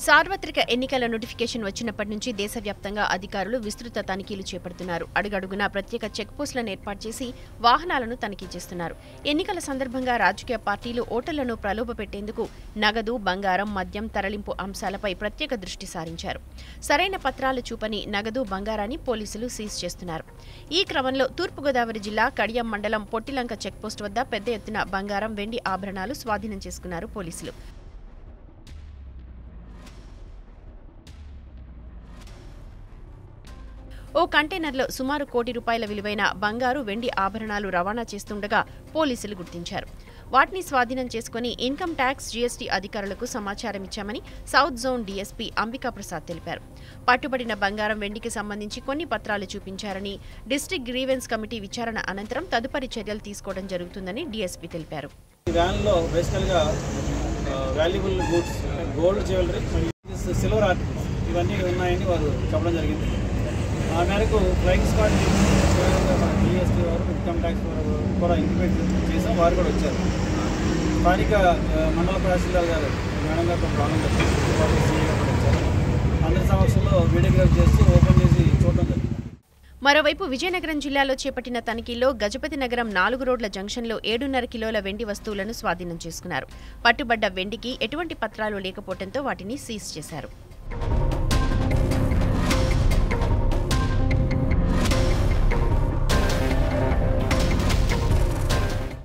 సార్వత్రిక ఎన్నికల నోటిఫికేషన్ వచ్చినప్పటి నుంచి దేశవ్యాప్తంగా అధికారులు విస్తృత తనిఖీలు చేపడుతున్నారు. అడుగడుగునా ప్రత్యేక చెక్పోస్టులను ఏర్పాటు చేసి వాహనాలను తనిఖీ చేస్తున్నారు. ఎన్నికల సందర్భంగా రాజకీయ పార్టీలు ఓటర్లను ప్రలోభపెట్టేందుకు నగదు, బంగారం, మద్యం తరలింపు అంశాలపై ప్రత్యేక దృష్టి సారించారు. సరైన పత్రాలు చూపని నగదు, బంగారాన్ని పోలీసులు సీజ్ చేస్తున్నారు. ఈ క్రమంలో తూర్పుగోదావరి జిల్లా కడియం మండలం పొట్టిలంక చెక్పోస్టు వద్ద పెద్ద ఎత్తున బంగారం, వెండి ఆభరణాలు స్వాధీనం చేసుకున్నారు పోలీసులు. ఓ కంటైనర్లో సుమారు ₹1 కోటి విలువైన బంగారు, వెండి ఆభరణాలు రవాణా చేస్తుండగా పోలీసులు గుర్తించారు. వాటిని స్వాధీనం చేసుకుని ఇన్కమ్ ట్యాక్స్, జీఎస్టీ అధికారులకు సమాచారం ఇచ్చామని సౌత్ జోన్ డీఎస్పీ అంబికాప్రసాద్ తెలిపారు. పట్టుబడిన బంగారం, వెండికి సంబంధించి కొన్ని పత్రాలు చూపించారని, డిస్ట్రిక్ట్ గ్రీవెన్స్ కమిటీ విచారణ అనంతరం తదుపరి చర్యలు తీసుకోవడం జరుగుతుందని డీఎస్పీ తెలిపారు. సిల్వర్ ఆర్టికల్స్ ఇవన్నీ ఉన్నాయని వారు చెప్పడం జరిగింది. ఆ మేరకు ఫ్లయింగ్ స్క్వాడ్ జీఎస్టీ వారు, ఇన్కమ్ ట్యాక్స్ వారు కూడా ఇంటిమేట్ చేసాం. వారు కూడా వచ్చారు. స్థానిక మండల తహసీల్దార్ గారు మేడం గారు ప్రాబ్లం వచ్చారు. అందరి సమక్షంలో వీడియోగ్రాఫ్ చేస్తూ ఓపెన్ చేసి చూడడం జరిగింది. మరోవైపు విజయనగరం జిల్లాలో చేపట్టిన తనిఖీల్లో గజపతి నగరం 4 రోడ్ల జంక్షన్లో 7.5 కిలోల వెండి వస్తువులను స్వాధీనం చేసుకున్నారు. పట్టుబడ్డ వెండికి ఎటువంటి పత్రాలు లేకపోవడంతో వాటిని సీజ్ చేశారు.